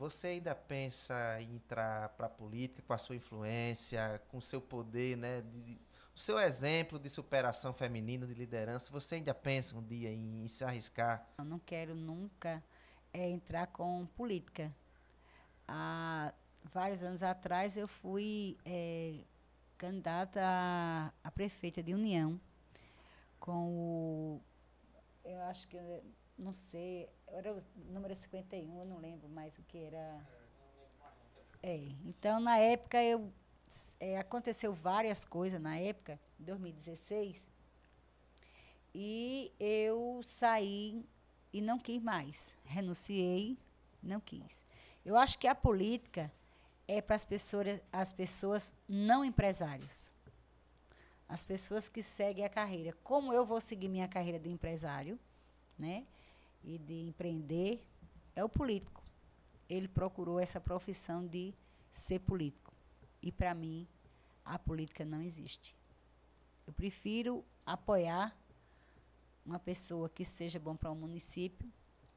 você ainda pensa em entrar para a política com a sua influência, com o seu poder, né, o seu exemplo de superação feminina, de liderança, você ainda pensa um dia em se arriscar? Eu não quero nunca entrar com política. Há vários anos atrás eu fui candidata a prefeita de União com o, eu acho que, não sei, era o número 51, eu não lembro mais o que era. Então, na época, aconteceu várias coisas, na época, em 2016, e eu saí e não quis mais. Renunciei, não quis. Eu acho que a política é para as pessoas não empresários. As pessoas que seguem a carreira. Como eu vou seguir minha carreira de empresário, né? E de empreender, é o político. Ele procurou essa profissão de ser político. E, para mim, a política não existe. Eu prefiro apoiar uma pessoa que seja bom para o município,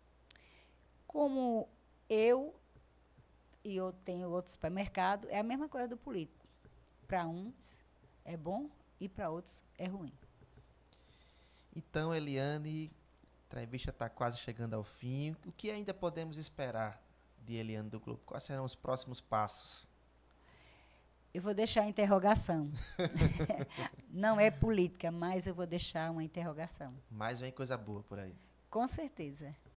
como eu tenho outro supermercado, é a mesma coisa do político. Para uns é bom e para outros é ruim. Então, Eliane, a entrevista está quase chegando ao fim. O que ainda podemos esperar de Eliane do Globo? Quais serão os próximos passos? Eu vou deixar a interrogação. Não é política, mas eu vou deixar uma interrogação. Mais vem coisa boa por aí. Com certeza.